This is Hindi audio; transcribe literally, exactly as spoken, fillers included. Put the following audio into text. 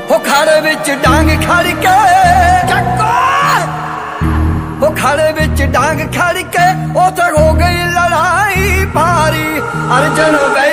हो खाड़े विच डांग खड़ के चक्को हो खाड़े विच डांग खड़ के उथे हो गई लड़ाई भारी। अर्जन